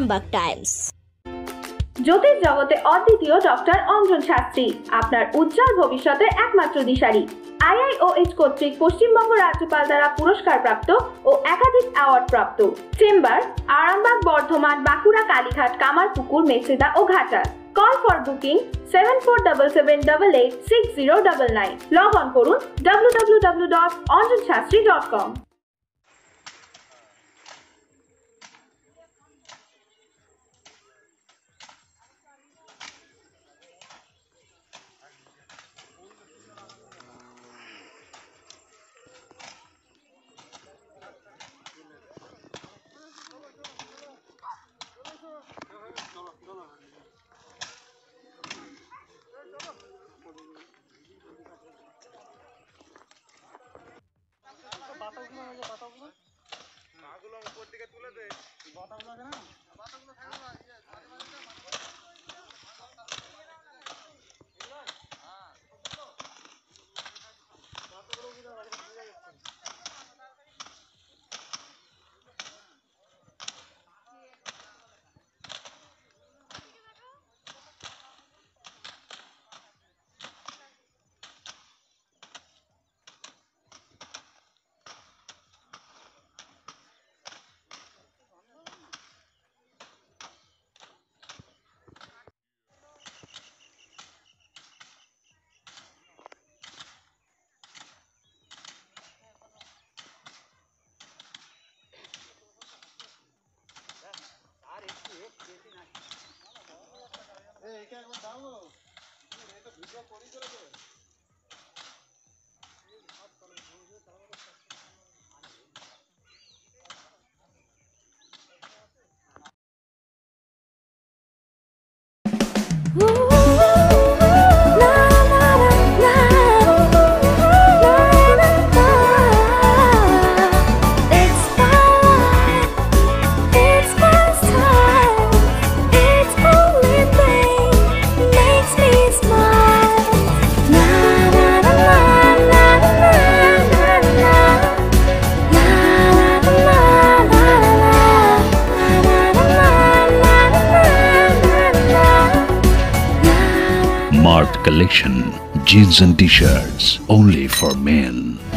Arambagh Times. জ্যোতিষ জগতে অদ্বিতীয় doctor Anjan Shastri, আপনার উজ্জ্বল ভবিষ্যতের একমাত্র দিশারি। IIOH কর্তৃক পশ্চিমবঙ্গ রাজ্যপাল দ্বারা পুরস্কারপ্রাপ্ত ও একাধিক অ্যাওয়ার্ড প্রাপ্ত। চেম্বার আরামবাগ, বর্ধমান, বাঁকুড়া, কালীঘাট, কামারপুকুর, মেচেদা ও Ghatal. Call for booking 7477886099। Log on করুন www.anjanshastri.com। Collection, jeans and t-shirts only for men.